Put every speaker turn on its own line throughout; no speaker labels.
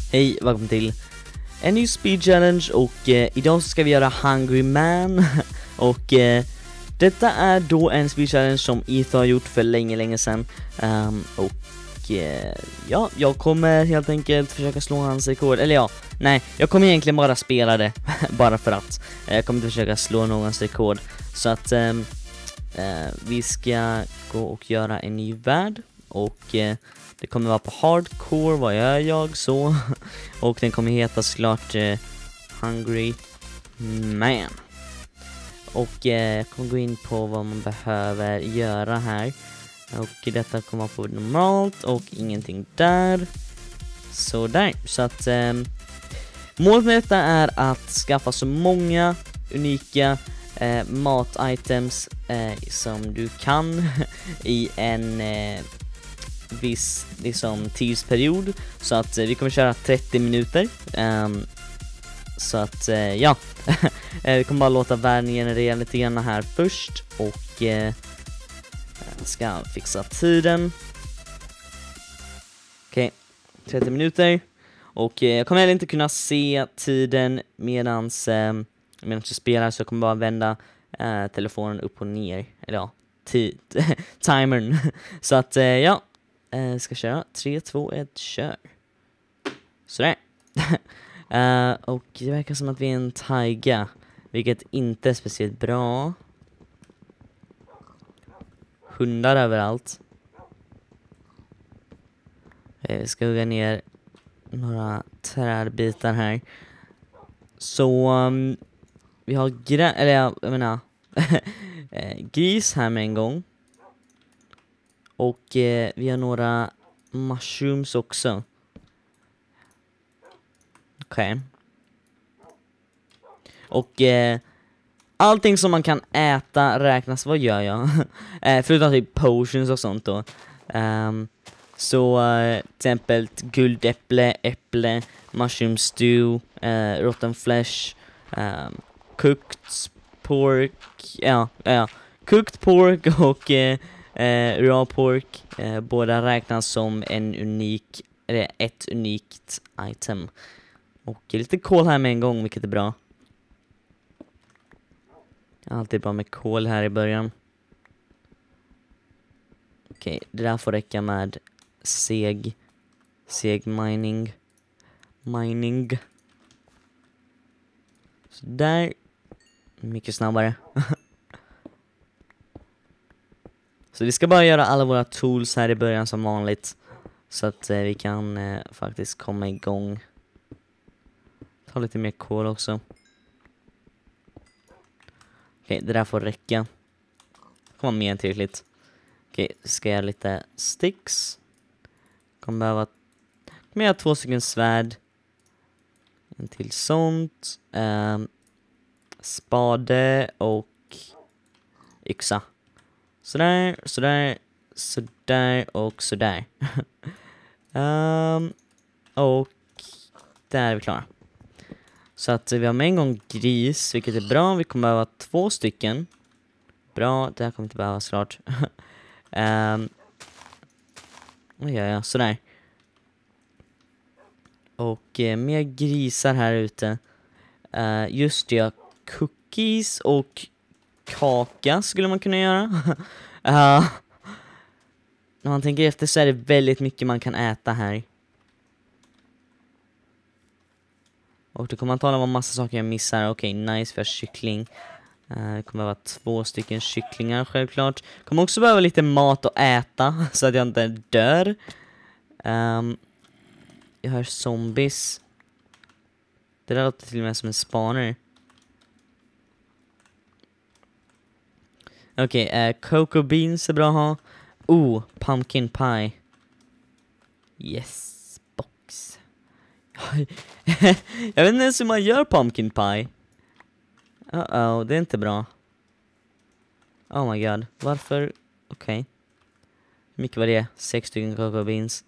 Hej, välkommen till en ny speed challenge och idag ska vi göra Hungry Man och detta är då en speed challenge som Ethan har gjort för länge sedan ja, jag kommer helt enkelt försöka slå hans rekord, eller ja, nej, jag kommer egentligen bara spela det bara för att jag kommer inte försöka slå någons rekord, så att vi ska gå och göra en ny värld och det kommer vara på hardcore, vad gör jag så? Och den kommer heta såklart Hungry Man. Och jag kommer gå in på vad man behöver göra här. Och detta kommer vara på normalt och ingenting där. Så där. Så att målet med detta är att skaffa så många unika mat-items som du kan i en viss liksom tidsperiod, så att vi kommer köra 30 minuter så att ja vi kommer bara låta världen generera lite grann här först och ska fixa tiden. Okej, 30 minuter och jag kommer heller inte kunna se tiden medans jag spelar, så jag kommer bara vända telefonen upp och ner, eller ja, timern. Så att ja, ska köra 3, 2, 1, kör. Sådär. Och det verkar som att vi är en taiga, vilket inte är speciellt bra. Hundar överallt. Vi ska hugga ner några trädbitar här. Så vi har gris här med en gång. Och vi har några mushrooms också. Okej. Och allting som man kan äta räknas. Vad gör jag? Förutom typ potions och sånt då. Så till exempel guldäpple, äpple, mushroom stew, rotten flesh, cooked pork, cooked pork och raw pork, båda räknas som ett unikt item. Och lite kol här med en gång, vilket är bra. Alltid bra med kol här i början. Okej, det där får räcka med seg mining. Så där. Mycket snabbare. Så vi ska bara göra alla våra tools här i början som vanligt, så att vi kan faktiskt komma igång. Ta lite mer kol också. Okej, det där får räcka. Kommer mer än tillräckligt. Okej, ska jag göra lite sticks. Kommer behöva med 2 stycken svärd. En till sånt. Spade och yxa. Sådär och sådär. Och där är vi klara. Så att vi har med en gång gris, vilket är bra. Vi kommer behöva 2 stycken. Bra, det här kommer inte behöva snart. Ja, sådär. Och mer grisar här ute. Just det, cookies och kaka skulle man kunna göra. När man tänker efter så är det väldigt mycket man kan äta här. Och då kommer man tala om massa saker jag missar. Okej, nice, för kyckling. Det kommer vara 2 stycken kycklingar självklart. Kommer också behöva lite mat att äta så att jag inte dör. Jag hör zombies. Det där låter till och med som en spaner. Okej, cocoa beans är bra att ha. Pumpkin pie. Yes, box. Jag vet inte ens hur man gör pumpkin pie. Det är inte bra. Oh my god, varför? Okej. Hur mycket var det? 6 stycken cocoa beans.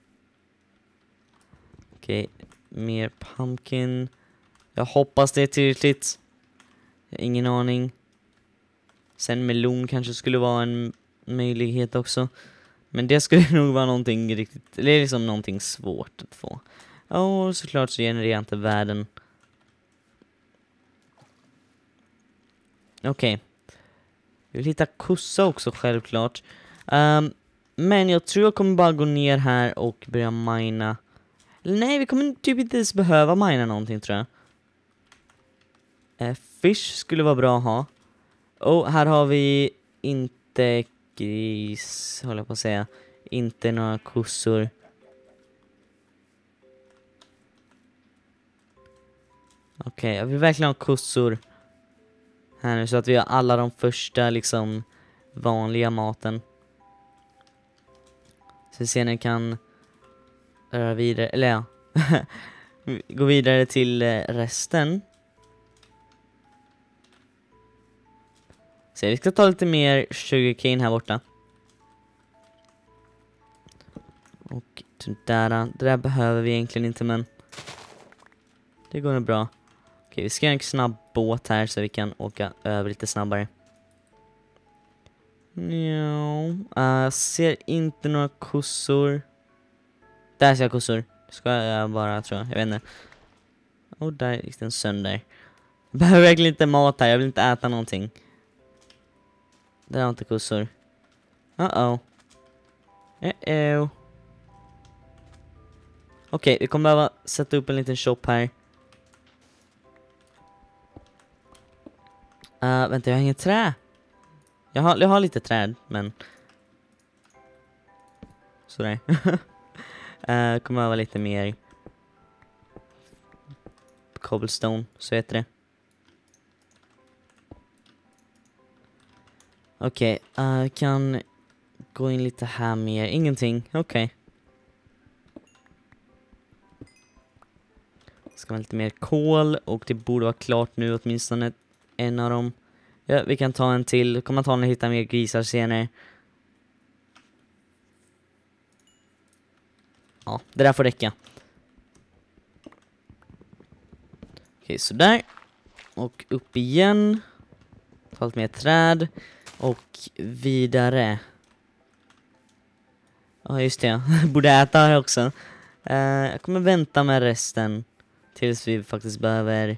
Okej, mer pumpkin. Jag hoppas det är tillräckligt. Jag har ingen aning. Sen melon kanske skulle vara en möjlighet också. Men det skulle nog vara någonting riktigt, eller liksom någonting svårt att få. Och såklart så genererar inte världen. Okej. Vi vill hitta kossa också självklart. Men jag tror jag kommer bara gå ner här och börja mina. Nej, vi kommer typ inte ens behöva mina någonting tror jag. Fish skulle vara bra att ha. Och här har vi inte gris, håller jag på att säga. Inte några kossor. Okej, jag vill verkligen ha kossor här nu så att vi har alla de första liksom vanliga maten. Så vi ser när vi kan röra vidare, eller ja. Gå vidare till resten. Så vi ska ta lite mer sugarcane här borta. Och det där behöver vi egentligen inte, men det går nog bra. Okej, vi ska göra en snabb båt här så vi kan åka över lite snabbare. Jag ser inte några kossor. Där ser jag kossor. Ska jag bara, tror jag. Jag vet inte. Och där gick den sönder. Jag behöver verkligen inte mat här. Jag vill inte äta någonting. Där har inte kossor. Uh-oh. Okej, vi kommer behöva sätta upp en liten shop här. Vänta, jag har inget trä. Jag har lite träd, men sådär. Kommer behöva lite mer cobblestone, så heter det. Okej, kan gå in lite här mer. Ingenting, okej. Ska vara lite mer kol och det borde vara klart nu åtminstone en av dem. Ja, vi kan ta en till. Kommer ta och hitta mer grisar senare. Ja, det där får räcka. Okej, sådär. Och upp igen. Ta lite mer träd. Och vidare. Ja, just det. Borde äta här också. Jag kommer vänta med resten tills vi faktiskt behöver.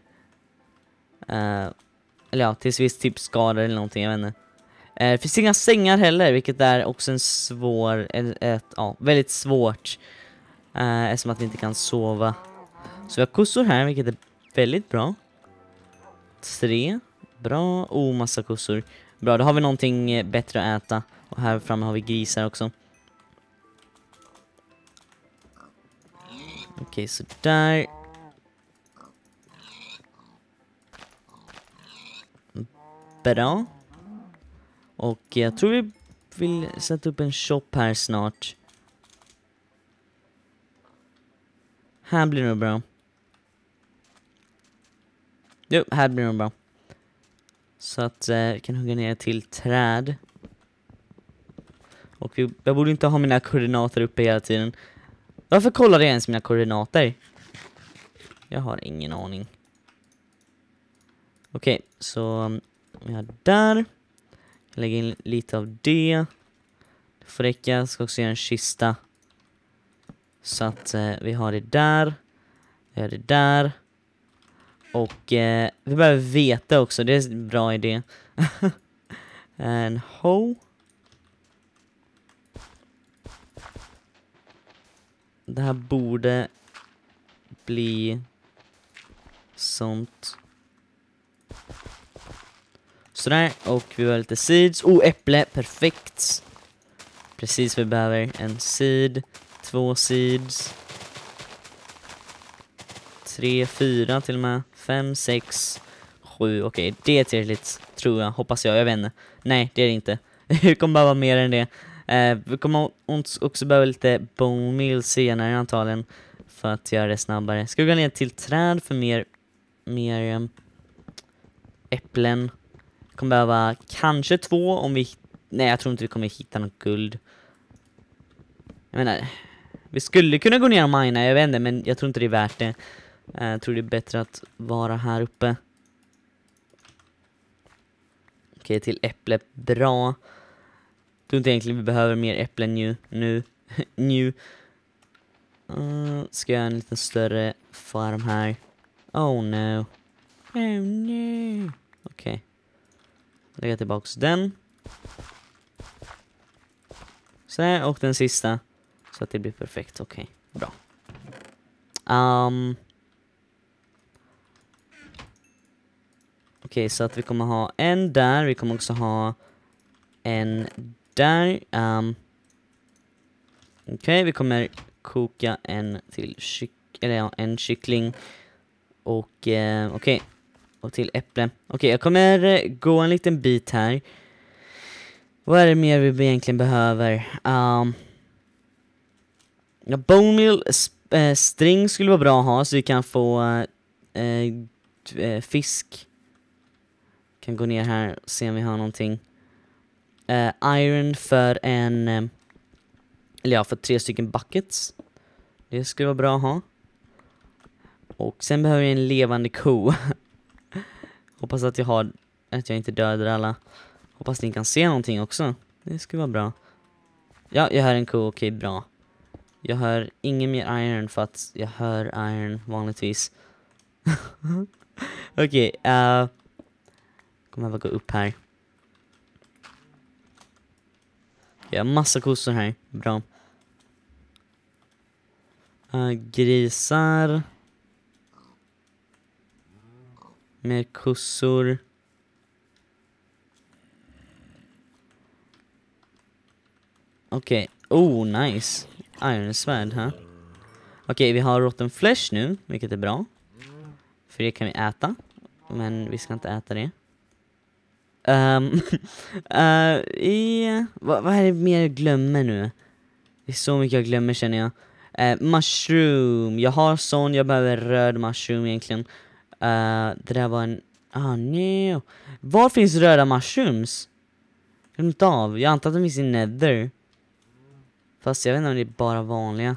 Eller ja, tills vi typ skadar eller någonting, jag vet inte. Det finns inga sängar heller, vilket är också en svår, väldigt svårt. Eftersom att vi inte kan sova. Så vi har kossor här, vilket är väldigt bra. 3, bra, massa kossor. Bra, då har vi någonting bättre att äta. Och här framme har vi grisar också. Okej, så där. Bra. Och jag tror vi vill sätta upp en shop här snart. Här blir det bra. Jo, här blir det bra. Så att vi kan hugga ner till träd. Och jag borde inte ha mina koordinater uppe hela tiden. Varför kollar jag ens mina koordinater? Jag har ingen aning. Okej, så vi har där. Jag lägger in lite av det. Det får räcka. Jag ska också göra en kista. Så att vi har det där. Vi har det där. Och vi behöver veta också. Det är en bra idé. En hoe. Det här borde bli sånt. Sådär, och vi har lite seeds. Äpple, perfekt. Precis vad vi behöver. En seed, 2 seeds. 3, 4 till och med. 5, 6, 7. Okej, det är tillräckligt, tror jag. Hoppas jag vet inte. Nej, det är det inte. Vi kommer behöva mer än det. Vi kommer också behöva lite bone meal senare antagligen. För att göra det snabbare. Ska vi gå ner till träd för mer äpplen. Kommer behöva kanske 2 om vi. Nej, jag tror inte vi kommer hitta något guld. Jag menar, vi skulle kunna gå ner och mina, jag vet inte, men jag tror inte det är värt det. Jag tror det är bättre att vara här uppe. Okej, till äpple, bra. Jag tror inte egentligen vi behöver mer äpplen nu. Ska jag göra en lite större farm här. Oh no. Oh no. Okej. Lägga tillbaks den. Så här, och den sista. Så att det blir perfekt. Okej, bra. Okej, så att vi kommer ha en där. Vi kommer också ha en där. Okej, vi kommer koka en till en kyckling. Och okej. Och till äpple. Okej, jag kommer gå en liten bit här. Vad är det mer vi egentligen behöver? Bone meal string skulle vara bra att ha, så vi kan få fisk. Kan gå ner här och se om vi har någonting. Iron för för 3 stycken buckets. Det skulle vara bra att ha. Och sen behöver jag en levande ko. Hoppas att jag inte dödar alla. Hoppas ni kan se någonting också. Det skulle vara bra. Ja, jag hör en ko. Okej, bra. Jag hör ingen mer iron för att jag hör iron vanligtvis. Okej, kommer jag gå upp här. Jag har massa kossor här. Bra. Grisar. Mer kossor. Okej. Oh, nice. Ironsvärd här. Okej, vi har rotten flesh nu, vilket är bra. För det kan vi äta. Men vi ska inte äta det. Vad är det mer jag glömmer nu? Det är så mycket jag glömmer, känner jag. Mushroom. Jag har sån, jag behöver röd mushroom egentligen. Det där var en... nej. Var finns röda mushrooms? Jag antar att de finns i nether. Fast jag vet inte om det är bara vanliga.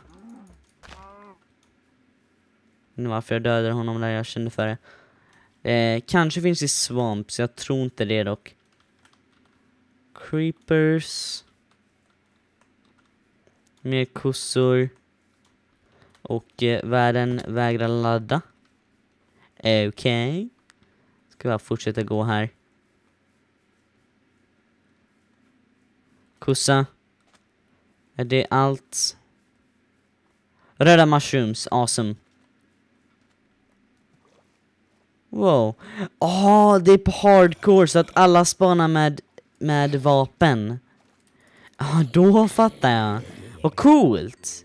Nu varför jag dödade honom där, jag kände för det. Kanske finns i swamps, jag tror inte det dock. Creepers. Mer kossor. Och världen vägrar ladda. Okej. Ska jag fortsätta gå här. Kossa. Är det allt? Röda mushrooms, awesome. Wow. Det är på hardcore så att alla spanar med vapen. Då fattar jag. Vad coolt.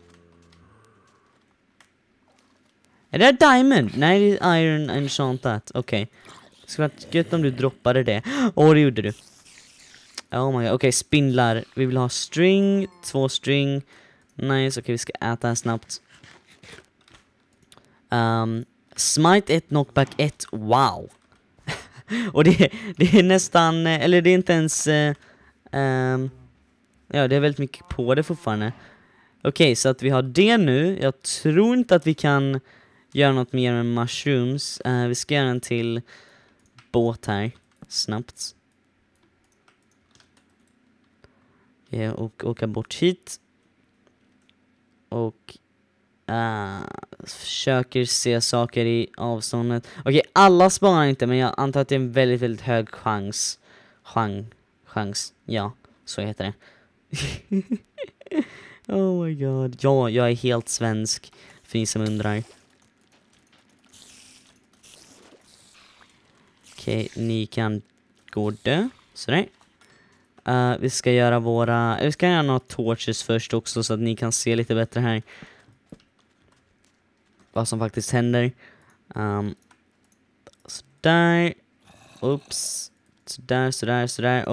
Är det diamond? Nej, det är iron enchantat. Okej. Det skulle vara gött om du droppade det. Det gjorde du. Oh my god. Okej, spindlar. Vi vill ha string. 2 string. Nice. Okej, vi ska äta här snabbt. Smite 1, knockback 1. Wow. Och det är nästan... Eller det är inte ens... ja, det är väldigt mycket på det fortfarande. Okej, så att vi har det nu. Jag tror inte att vi kan göra något mer med mushrooms. Vi ska göra en till båt här. Snabbt. Och åka bort hit. Och försöker se saker i avståndet. Okej, alla spanar inte, men jag antar att det är en väldigt, väldigt hög chans. Chans. Ja, så heter det. Oh my god. Ja, jag är helt svensk. För ni som undrar. Okej, ni kan gå dö. Sådär. Vi ska göra några torches först också, så att ni kan se lite bättre här vad som faktiskt händer. Sådär. Oops. Sådär.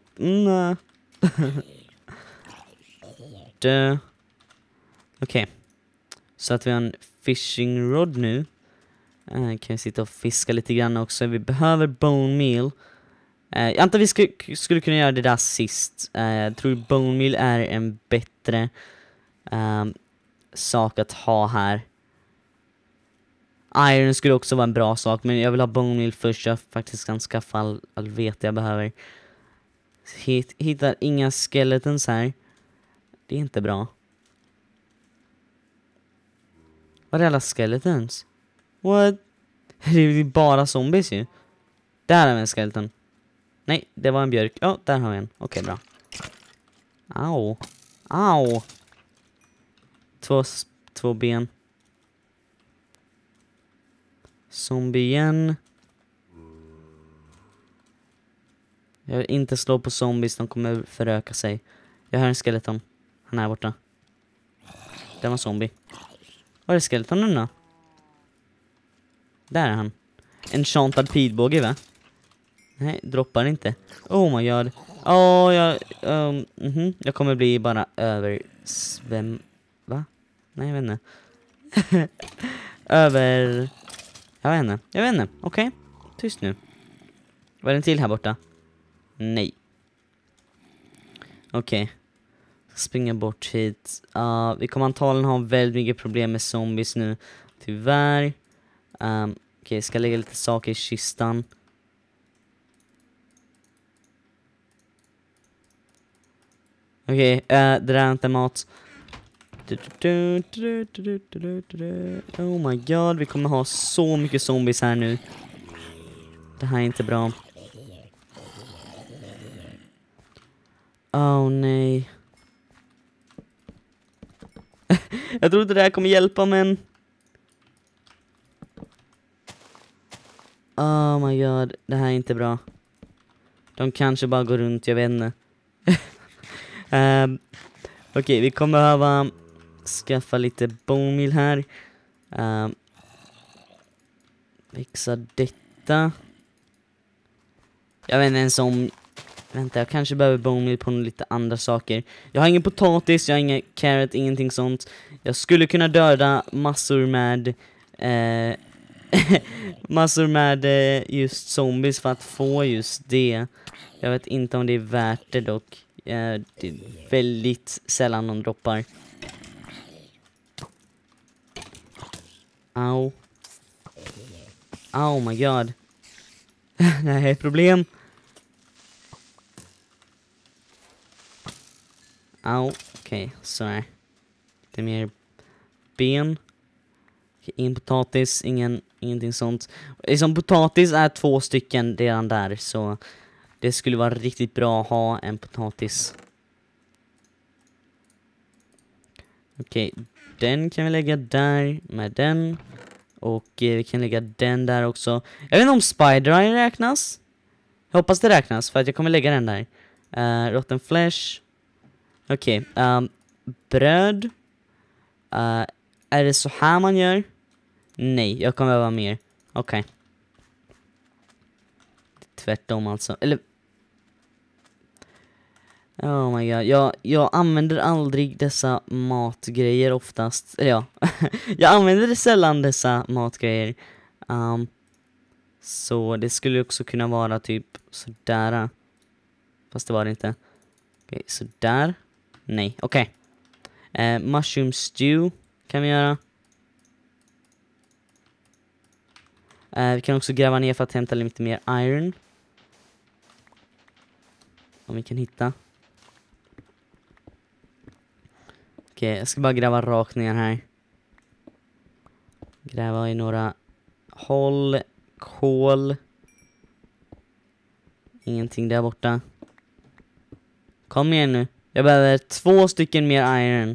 Dö. Okej. Så att vi har en fishing rod nu. Kan vi sitta och fiska lite grann också. Vi behöver bone meal. Jag antar vi skulle kunna göra det där sist. Jag tror bone meal är en bättre sak att ha här. Iron skulle också vara en bra sak, men jag vill ha bone meal först. Jag faktiskt kan skaffa all vete jag behöver. Hittar inga skeletons här. Det är inte bra. Var är alla skeletons? What? Det är bara zombies ju. Där har vi en skeleton. Nej, det var en björk. Ja, där har vi en. Okej, bra. Au. Au. Två ben. Zombie igen. Jag vill inte slå på zombies, de kommer föröka sig. Jag hör en skeleton. Han är borta. Det var en zombie. Var är skeletonen då? Där är han. Enchantad pilbåge, va? Nej, droppar inte. Oh my god. Jag kommer bli bara va? Nej, jag vet inte. Jag vet inte. Okej. Tyst nu. Var det en till här borta? Nej. Okej. Springa bort hit. Vi kommer antagligen ha väldigt mycket problem med zombies nu. Tyvärr. Okej, ska lägga lite saker i kistan. Okej, det där är inte mat. Oh my god, vi kommer ha så mycket zombies här nu. Det här är inte bra. Oh nej. Jag tror inte det här kommer hjälpa, men... Oh my god, det här är inte bra. De kanske bara går runt, jag vet inte. Okej, vi kommer behöva skaffa lite bone meal här. Fixa detta. Jag vet inte ens om... Vänta, jag kanske behöver bone meal på lite andra saker. Jag har ingen potatis, jag har ingen carrot, ingenting sånt. Jag skulle kunna döda massor med... massor med just zombies för att få just det. Jag vet inte om det är värt det dock. Det är väldigt sällan de droppar. Au. Oh my god. Det här är ett problem. Au. Okej, sådär. Lite mer ben. Ingen potatis, ingenting sånt. Liksom potatis är 2 stycken redan där, så det skulle vara riktigt bra att ha en potatis. Okej, den kan vi lägga där med den. Och vi kan lägga den där också. Jag vet inte om spider eye räknas. Jag hoppas det räknas, för att jag kommer lägga den där. Rotten flesh. Okej, bröd. Är det så här man gör? Nej, jag kommer behöva mer. Okej. Tvärtom alltså. Eller... Oh my god. Jag använder aldrig dessa matgrejer oftast. Eller ja. Jag använder sällan dessa matgrejer. Så det skulle också kunna vara typ sådär. Fast det var det inte. Okej, sådär. Nej, okej. Mushroom stew kan vi göra. Vi kan också gräva ner för att hämta lite mer iron. Om vi kan hitta. Okej, jag ska bara gräva rakt ner här. Gräva i några håll. Kol. Ingenting där borta. Kom igen nu. Jag behöver 2 stycken mer iron.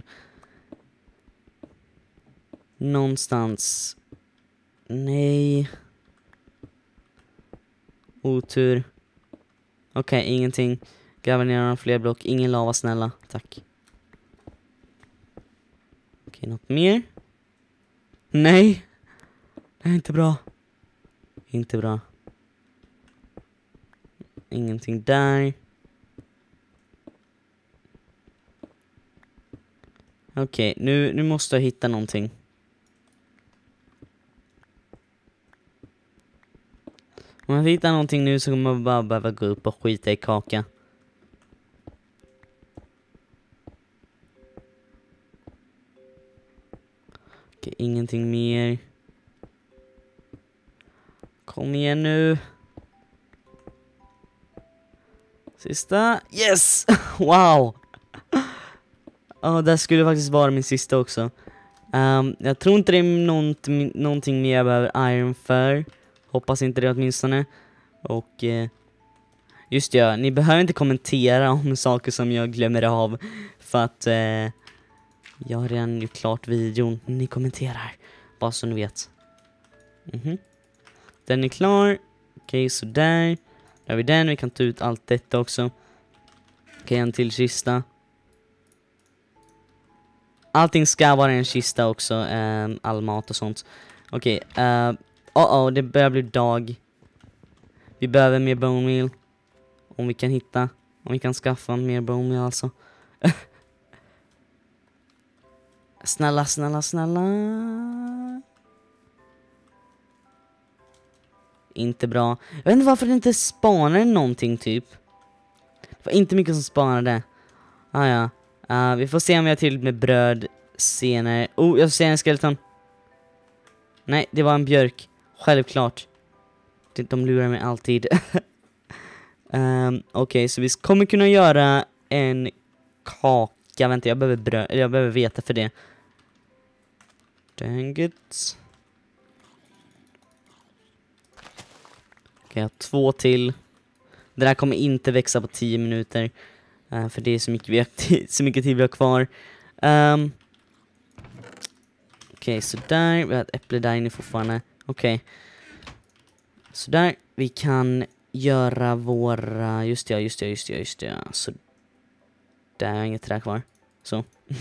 Någonstans. Nej. Otur. Okej, ingenting. Gräva ner några fler block. Ingen lava, snälla. Tack. Okej, något mer? Nej. Det är inte bra. Inte bra. Ingenting där. Okej, nu måste jag hitta någonting. Om jag hittar någonting nu så kommer jag bara behöva gå upp och skita i kaka. Okej, ingenting mer. Kom igen nu. Sista. Yes! Wow! Ja, det skulle faktiskt vara min sista också. Jag tror inte det är någonting mer jag behöver iron för. Hoppas inte det åtminstone. Och just det, ni behöver inte kommentera om saker som jag glömmer av. För att jag har redan gjort klart videon. Ni kommenterar, bara så ni vet. Den är klar. Okej, så där. Där har vi den, vi kan ta ut allt detta också. Okej, en till kista. Allting ska vara en kista också, all mat och sånt. Okej, det börjar bli dag. Vi behöver mer bone meal. Om vi kan skaffa mer bone meal alltså. Snälla. Inte bra. Jag vet inte varför det inte spanar någonting typ. Det var inte mycket som spanade. Ja. Vi får se om vi har till med bröd senare. Jag ser en skeleton. Nej, det var en björk. Självklart. De lurar mig alltid. Okej, så vi kommer kunna göra en kaka. Vänta, jag behöver bröd. Jag behöver veta för det. Dang it. Okej, jag har 2 till. Det där kommer inte växa på 10 minuter. För det är så mycket tid vi har kvar. Okej, så där. Vi har ett äpple där inne fortfarande. Okej. Så där. Vi kan göra våra... Just det. Så där har jag inget trä kvar. Så.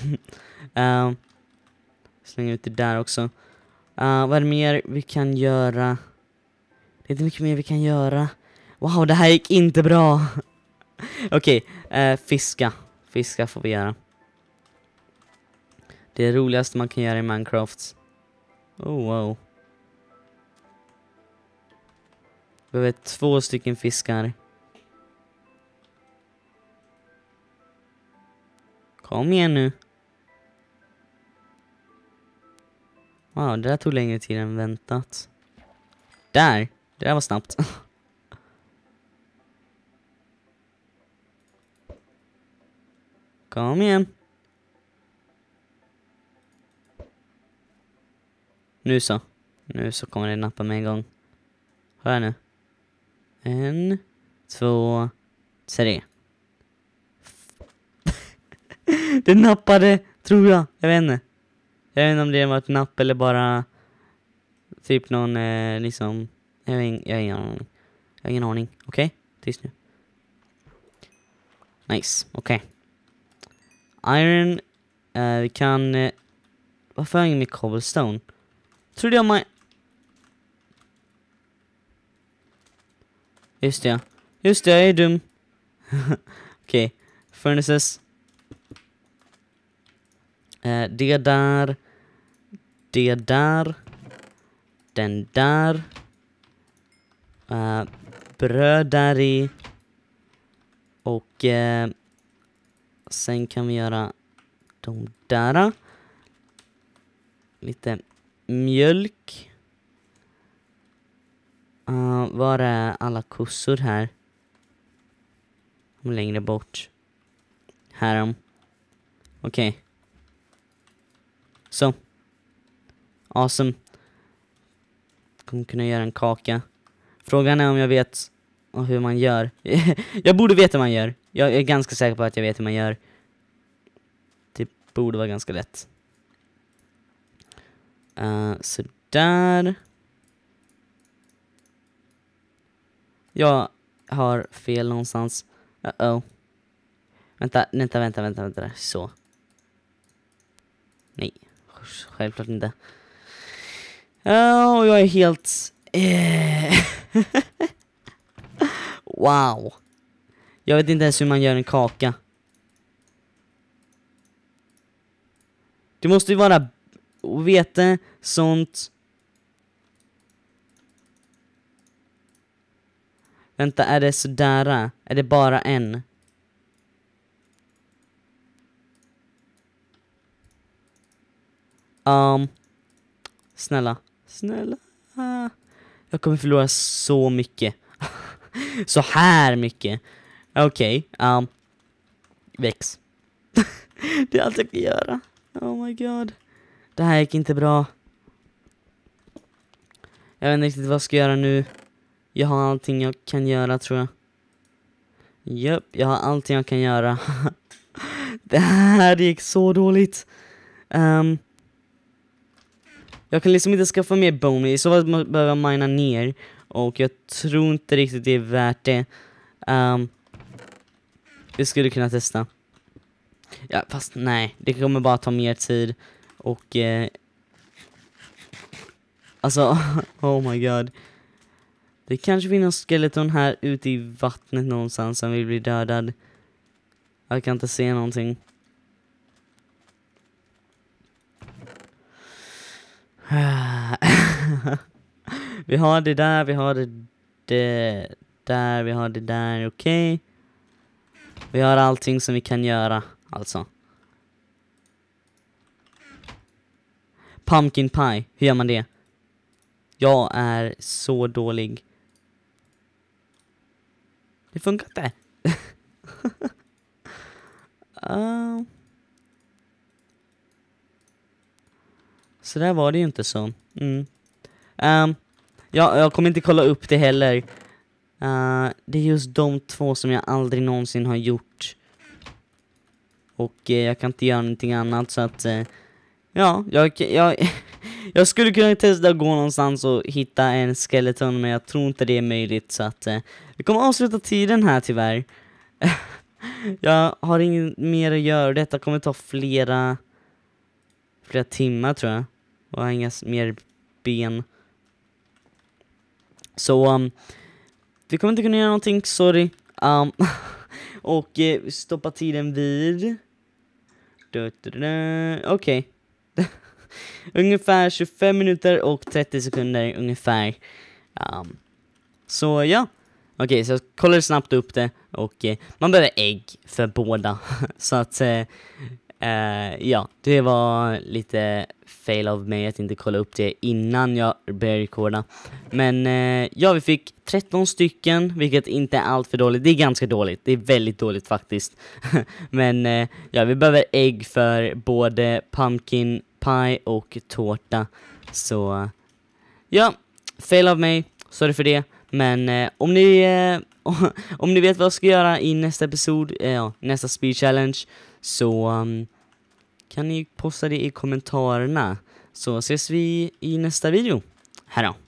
Slänger ut det där också. Vad är det mer vi kan göra? Det är inte mycket mer vi kan göra. Wow, det här gick inte bra. Okej, fiska. Fiska får vi göra. Det är det roligaste man kan göra i Minecraft. Oh, wow. Vi behöver 2 stycken fiskar. Kom igen nu. Wow, det där tog längre tid än väntat. Det där var snabbt. Kom igen. Nu så kommer det nappa med en gång. Hör nu. 1, 2, 3. Det nappade, tror jag. Jag vet inte om det var ett napp eller bara typ någon liksom... Jag har ingen aning. Okej, tyst nu. Nice, okej. Iron, vi kan... varför har jag ingen med cobblestone? Trodde jag Just det, jag är dum. Okej, furnaces. Det där. Den där. Bröd där i. Och sen kan vi göra de där. Lite mjölk. Var är alla kossor här? Längre bort. Här. Okej. Så. Awesome. Kommer kunna göra en kaka. Frågan är om jag vet hur man gör. Jag borde veta hur man gör. Jag är ganska säker på att jag vet hur man gör. Det borde vara ganska lätt. Så där. Jag har fel någonstans. Vänta. Så. Nej. Självklart inte. Jag är helt... Wow. Jag vet inte ens hur man gör en kaka. Det måste ju vara vete, sånt. Vänta, är det sådär? Är det bara en? Snälla. Jag kommer förlora så mycket. Så här mycket. Okej, väx. Det är allt jag kan göra. Oh my god. Det här gick inte bra. Jag vet inte riktigt vad jag ska göra nu. Jag har allting jag kan göra, tror jag. Japp, jag har allting jag kan göra. Det här gick så dåligt. Jag kan liksom inte skaffa mer bone. I så fall behöver jag mina ner. Och jag tror inte riktigt det är värt det. Vi skulle kunna testa. Ja, fast nej. Det kommer bara ta mer tid. Och alltså, oh my god. Det kanske finns en skeleton här ute i vattnet någonstans som vill bli dödad. Jag kan inte se någonting. Vi har det där, vi har det där, vi har det där, okej. Vi har allting som vi kan göra, alltså. Pumpkin pie, hur gör man det? Jag är så dålig. Det funkar inte. Så där var det ju inte så. Jag kommer inte kolla upp det heller. Det är just de två som jag aldrig någonsin har gjort. Och jag kan inte göra någonting annat, så att ja, jag skulle kunna testa att gå någonstans och hitta en skeleton, men jag tror inte det är möjligt, så att vi kommer avsluta tiden här tyvärr. Jag har inget mer att göra. Detta kommer ta flera timmar, tror jag. Och jag har inga mer ben. Så vi kommer inte kunna göra någonting, sorry. Och stoppa tiden vid okej. Ungefär 25 minuter och 30 sekunder ungefär. Så ja. Okej, så jag kollar snabbt upp det. Och man behöver ägg för båda. Så att ja, det var lite fail av mig att inte kolla upp det innan jag började rekorda. Men ja, vi fick 13 stycken, vilket inte är allt för dåligt. Det är ganska dåligt, det är väldigt dåligt faktiskt. Men ja, vi behöver ägg för både pumpkin pie och tårta. Så ja, fail av mig, sorry för det. Men om ni vet vad jag ska göra i nästa episod, nästa speed challenge, så kan ni posta det i kommentarerna. Så ses vi i nästa video. Hej då!